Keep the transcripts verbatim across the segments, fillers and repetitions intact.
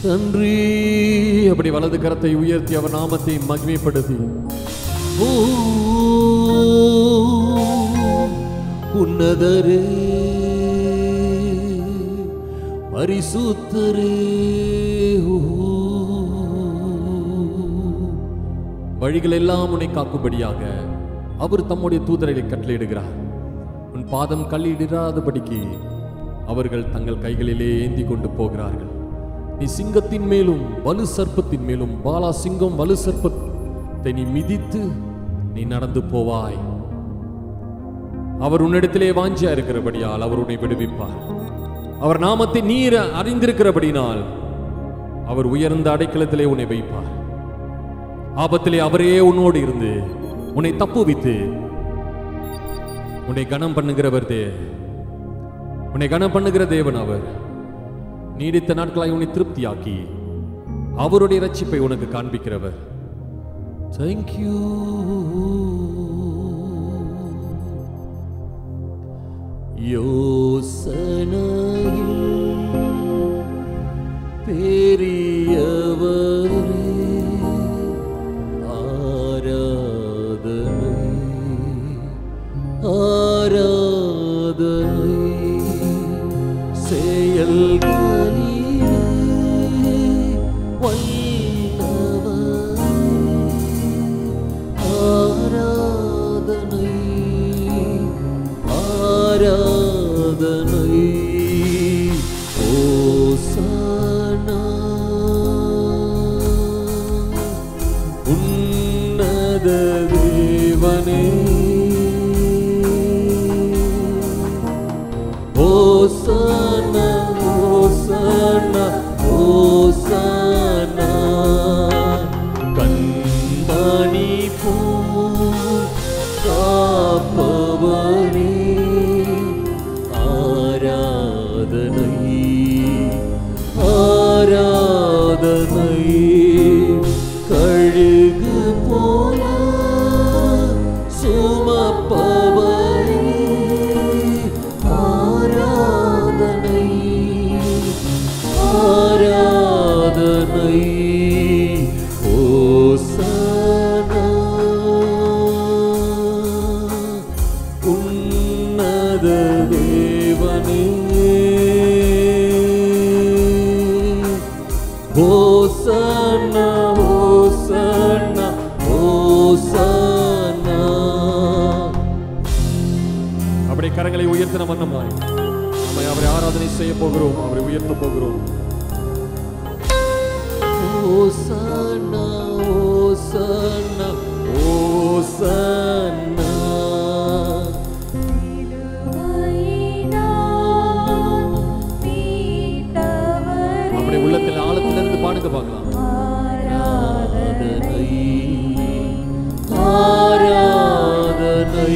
நன்றி. அப்படி வலது கரத்தை உயர்த்தி அவர் நாமத்தை மகிமைப்படுத்தி ஓ உன்னதரே பரிசுத்தரே வழிகள் எல்லாம் உன்னை காக்கும்படியாக அவர் தம்முடைய தூதரை கட்டளையிடுகிறார். உன் பாதம் கல்லிடாதபடிக்கு அவர்கள் தங்கள் கைகளிலே ஏந்தி கொண்டு போகிறார்கள். நீ சிங்கத்தின் மேலும் வலு சர்ப்பத்தின் மேலும் பாலா சிங்கம் வலு சர்ப்பத்தை நீ மிதித்து நீ நடந்து போவாய். அவர் உன்னிடத்திலே வாஞ்சியா இருக்கிறபடியால் அவர் உன்னை விடுவிப்பார். அவர் நாமத்தை நீர் அறிந்திருக்கிறபடினால் அவர் உயர்ந்த அடைக்கலத்திலே உன்னை வைப்பார். ஆபத்திலே அவரே உன்னோடு இருந்து உன்னை தப்புவித்து உன்னை கனம் பண்ணுகிறவர் தே உன்னை கனம் பண்ணுகிற தேவன் அவர். நீடித்த நாட்களாய் உன்னை திருப்தியாக்கி அவருடைய ரட்சிப்பை உனக்கு காண்பிக்கிறவர். தேங்க்யூ. யோசனையில் பெரியவரே ஆராதனை ஆராதனை செயல்களிலே வல்லவரே ஆராதனை ஆராதனை ஓசானா உன்னத தேவனே ஓசானா ஓசானா ஓசானா கண்மணி பூ காப்பவரே ஆராதனை ஆராதனை கழுகு போல சுமப்பவரே ஆராதனை ஆராதனை ஓசானா உன்னத தேவனே ஓசானா ஓசானா ஓசானா. அப்படியே கரங்களை உயர்த்தின வண்ணமாய் நம்மை அவரை ஆராதனை செய்ய போகிறோம், அவரை உயர்த்த போகிறோம். ஓசானா ஓசானா ஓசானா. நம்முடைய உள்ளத்தில் ஆழத்திலிருந்து பாடுங்க பார்க்கலாம். ஆராதனை ஆராதனை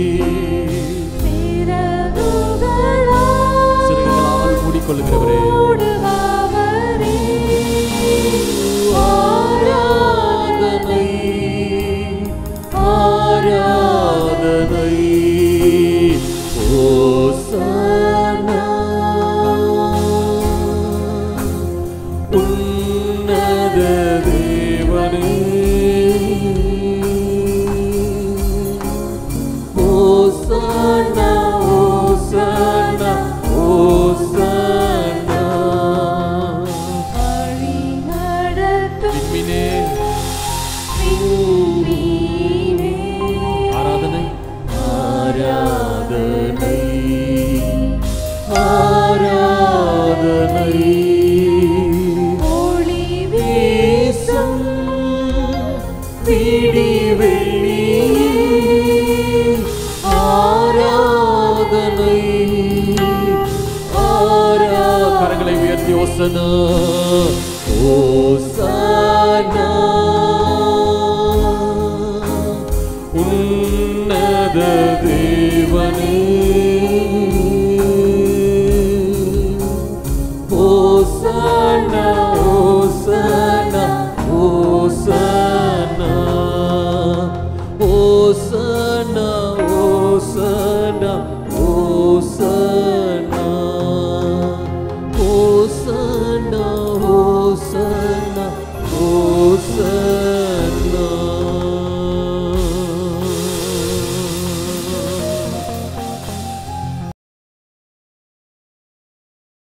சிறகுகளால் மூடிக்கொள்ளுகிறவரே ஆராதனை ஆராதனை ஓசானா உன்னத தேவனே ஓசானா ஓசானா ஓசானா. விண்மீனே ஆராதனை ஆராதனை ஆராதனை ஒளி வீசும் பிடி வெள்ளி ஆராதனை ஆரா. கரங்களை உயர்த்தி ஓசனா ஓசனா